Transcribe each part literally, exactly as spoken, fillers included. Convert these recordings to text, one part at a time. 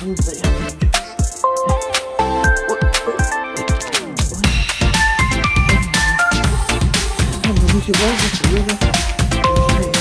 kurde, ja nie no, mi się bardzo podoba, że jest.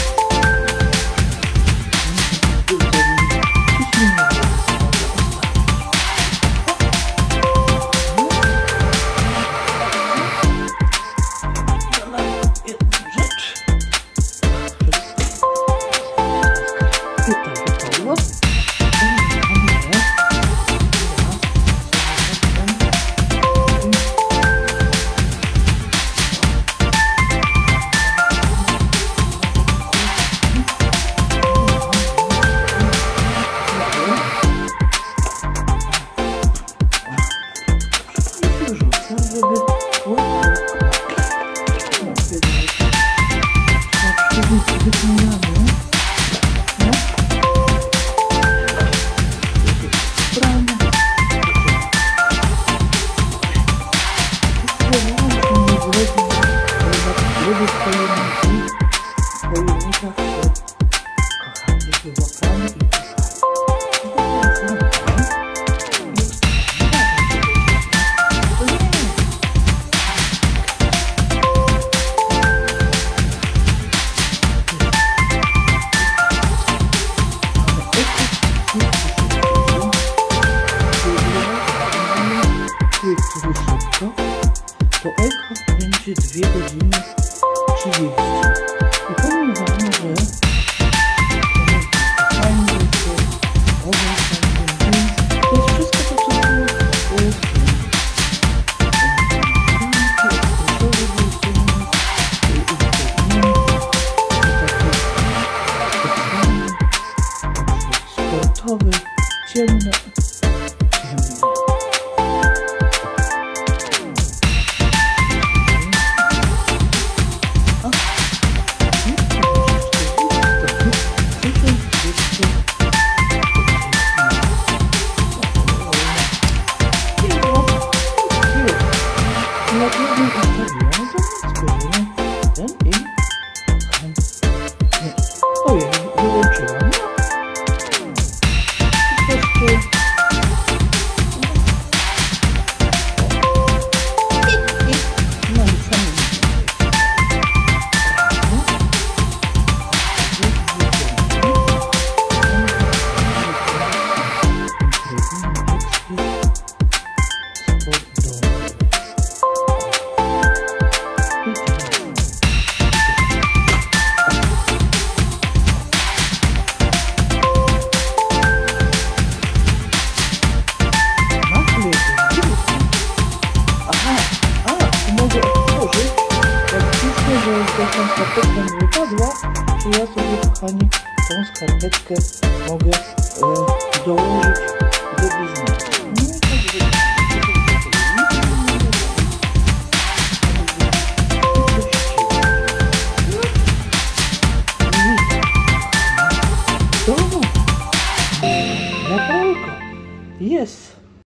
To eko będzie dwie godziny trzydzieści. I powiem wam, że fajnie, że ogon fajnie, to jest wszystko to, co było w tym. Sportowy, ciemne, ciemne. Ojej, wyłączyłam. Po prostu... No i sami skarpetkę mi wypadła, czy ja sobie, kochani, tą skarpetkę mogę e, dołożyć do biznesu. No i tak do domu. Naprawka. Jest.